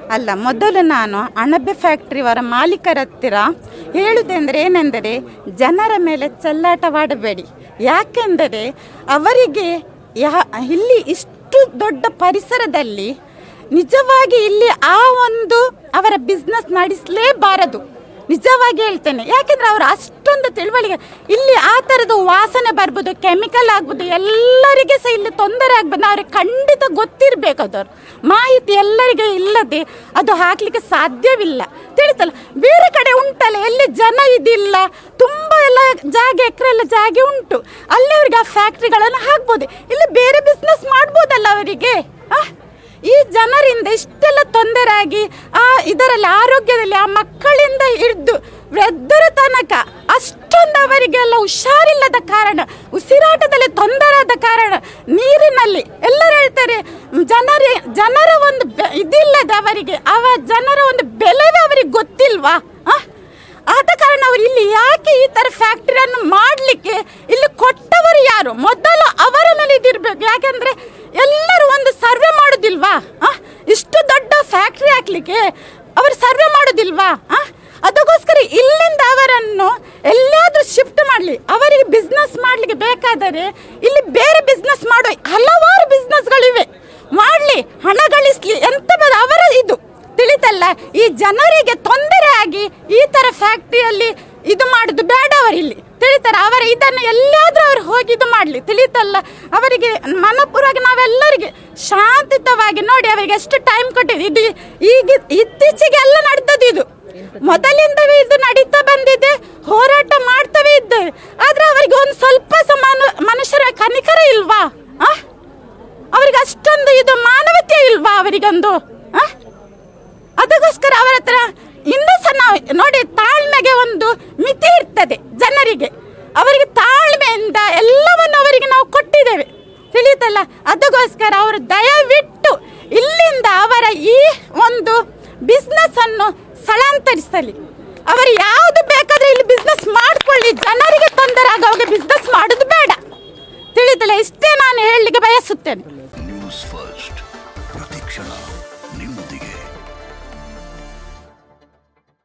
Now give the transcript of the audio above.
ಅಲ್ಲ, ಮೊದಲು ನಾನು ಅಣಬೆ ಫ್ಯಾಕ್ಟ್ರಿಯವರ ಮಾಲೀಕರ ಹತ್ತಿರ ಹೇಳುವುದೆಂದರೆ ಏನೆಂದರೆ ಜನರ ಮೇಲೆ ಚೆಲ್ಲಾಟವಾಡಬೇಡಿ. ಯಾಕೆಂದರೆ ಅವರಿಗೆ ಇಲ್ಲಿ ಇಷ್ಟು ದೊಡ್ಡ ಪರಿಸರದಲ್ಲಿ ನಿಜವಾಗಿ ಇಲ್ಲಿ ಆ ಒಂದು ಅವರ ಬಿಸ್ನೆಸ್ ನಡೆಸಲೇಬಾರದು. ನಿಜವಾಗಿ ಹೇಳ್ತೇನೆ. ಯಾಕೆಂದರೆ ಅವರು ಅಷ್ಟೊಂದು ತಿಳುವಳಿಕೆ, ಇಲ್ಲಿ ಆ ಥರದ ವಾಸನೆ ಬರ್ಬೋದು, ಕೆಮಿಕಲ್ ಆಗ್ಬೋದು, ಎಲ್ಲರಿಗೆ ಸಹ ಇಲ್ಲಿ ತೊಂದರೆ ಆಗ್ಬೋದು. ಅವ್ರಿಗೆ ಖಂಡಿತ ಗೊತ್ತಿರಬೇಕು. ಅದರ ಮಾಹಿತಿ ಎಲ್ಲರಿಗೆ ಇಲ್ಲದೆ ಅದು ಹಾಕಲಿಕ್ಕೆ ಸಾಧ್ಯವಿಲ್ಲ. ತಿಳಿತಲ್ಲ, ಬೇರೆ ಕಡೆ ಉಂಟಲ್ಲ, ಎಲ್ಲಿ ಜನ ಇದಿಲ್ಲ, ತುಂಬ ಎಲ್ಲ ಜಾಗ, ಎಕರೆ ಎಲ್ಲ ಜಾಗ ಉಂಟು, ಅಲ್ಲಿ ಅವರಿಗೆ ಆ ಫ್ಯಾಕ್ಟ್ರಿಗಳನ್ನು ಹಾಕ್ಬೋದು. ಇಲ್ಲಿ ಬೇರೆ ಬಿಸ್ನೆಸ್ ಮಾಡ್ಬೋದಲ್ಲ ಅವರಿಗೆ. ಈ ಜನರಿಂದ ಇಷ್ಟೆಲ್ಲ ತೊಂದರೆ ಆಗಿ ಇದರಲ್ಲಿ ಆರೋಗ್ಯದಲ್ಲಿ ಆ ಮಕ್ಕಳಿಂದ ಹಿಡಿದು ವೃದ್ಧರ ತನಕ ಅಷ್ಟೊಂದು ಅವರಿಗೆಲ್ಲ ಹುಷಾರಿಲ್ಲದ ಕಾರಣ, ಉಸಿರಾಟದಲ್ಲಿ ತೊಂದರೆ ಆದ ಕಾರಣ, ನೀರಿನಲ್ಲಿ ಎಲ್ಲರೂ ಹೇಳ್ತಾರೆ ಜನರ ಒಂದು ಇದಿಲ್ಲದೆ ಅವರಿಗೆ ಜನರ ಒಂದು ಬೆಲೆವೇ ಅವರಿಗೆ ಗೊತ್ತಿಲ್ವಾ? ಆದ ಕಾರಣ ಅವರು ಇಲ್ಲಿ ಯಾಕೆ ಈ ಥರ ಫ್ಯಾಕ್ಟ್ರಿಯನ್ನು ಮಾಡಲಿಕ್ಕೆ ಇಲ್ಲಿ ಕೊಟ್ಟವರು ಯಾರು? ಮೊದಲು ಅವರ ಮೇಲೆ ಇದಿರಬೇಕು. ಯಾಕೆಂದರೆ ಎಲ್ಲರೂ ಒಂದು ಸರ್ವೆ ಮಾಡೋದಿಲ್ವಾ? ಇಷ್ಟು ದೊಡ್ಡ ಫ್ಯಾಕ್ಟ್ರಿ ಹಾಕ್ಲಿಕ್ಕೆ ಅವರು ಸರ್ವೆ ಮಾಡೋದಿಲ್ವಾ? ಅದಕ್ಕೋಸ್ಕರ ಇಲ್ಲಿಂದ ಅವರನ್ನು ಎಲ್ಲಾದರೂ ಶಿಫ್ಟ್ ಮಾಡಲಿ. ಅವರಿಗೆ ಬಿಸ್ನೆಸ್ ಮಾಡಲಿಕ್ಕೆ ಬೇಕಾದರೆ ಇಲ್ಲಿ ಬೇರೆ ಬಿಸ್ನೆಸ್ ಮಾಡೋ ಹಲವಾರು ಬಿಸ್ನೆಸ್ಗಳಿವೆ, ಮಾಡಲಿ, ಹಣ ಗಳಿಸಲಿ, ಎಂತ ಅವರ ಇದು ತಿಳಿತಲ್ಲ. ಈ ಜನರಿಗೆ ತೊಂದರೆ ಆಗಿ ಈ ಥರ ಫ್ಯಾಕ್ಟ್ರಿಯಲ್ಲಿ ಇದು ಮಾಡೋದು ಬೇಡ. ಅವರಿಲ್ಲಿ ತಿಳಿತಾರೆ, ಅವರ ಇದನ್ನು ಎಲ್ಲಾದರೂ ಅವರು ಹೋಗಿ ಇದು ಮಾಡಲಿ. ತಿಳಿತಲ್ಲ, ಅವರಿಗೆ ಮನಪೂರ್ವಕ ನಾವೆಲ್ಲರಿಗೆ ಶಾಂತಿಯುತವಾಗಿ ನೋಡಿ, ಅವರಿಗೆ ಎಷ್ಟು ಟೈಮ್ ಕೊಟ್ಟಿದೆ. ಇದು ಈಗ ಇತ್ತೀಚೆಗೆ ಎಲ್ಲ ನಡೆದದ್ದು, ಇದು ಮೊದಲಿಂದವೇ ಇದು ನಡೀತಾ ಬಂದಿದೆ, ಹೋರಾಟ ಮಾಡ್ತವೇ ಇದ್ದೇವೆ. ಆದರೆ ಅವರಿಗೆ ಒಂದು ಸ್ವಲ್ಪ ಮನುಷ್ಯರ ಕನಿಕರ ಇಲ್ವಾ? ಅವರಿಗೆ ಅಷ್ಟೊಂದು ಇದು ಮಾನವತೆ ಇಲ್ವಾ ಅವರಿಗೊಂದು? ಅದಕ್ಕೋಸ್ಕರ ಅವರ ಹತ್ರ ಇನ್ನೂ ಸಹ ನಾವು ನೋಡಿ, ತಾಳ್ಮೆಗೆ ಒಂದು ಮಿತಿ ಇರ್ತದೆ ಜನರಿಗೆ. ಅವರಿಗೆ ತಾಳ್ಮೆಯಿಂದ ಎಲ್ಲವನ್ನು ಅವರಿಗೆ ನಾವು ಕೊಟ್ಟಿದ್ದೇವೆ, ತಿಳಿಯುತ್ತಲ್ಲ. ಅದಕ್ಕೋಸ್ಕರ ಅವರು ದಯವಿಟ್ಟು ಇಲ್ಲಿಂದ ಅವರ ಈ ಒಂದು ಬಿಸ್ನೆಸ್ ಅನ್ನು ಸ್ಥಳಾಂತರಿಸಲಿ. ಅವರು ಯಾವುದು ಬೇಕಾದ್ರೆ ಇಲ್ಲಿ ಬಿಸ್ನೆಸ್ ಮಾಡ್ಕೊಳ್ಳಿ, ಜನರಿಗೆ ತೊಂದರೆ ಆಗುವಾಗ ಬಿಸ್ನೆಸ್ ಮಾಡೋದು ಬೇಡ. ತಿಳಿಯುತ್ತಲ್ಲ, ಇಷ್ಟೇ ನಾನು ಹೇಳಲಿಕ್ಕೆ ಬಯಸುತ್ತೇನೆ. ನ್ಯೂಸ್ ಫಸ್ಟ್, ಪ್ರತಿಕ್ಷಣ ನಿಮ್ಮ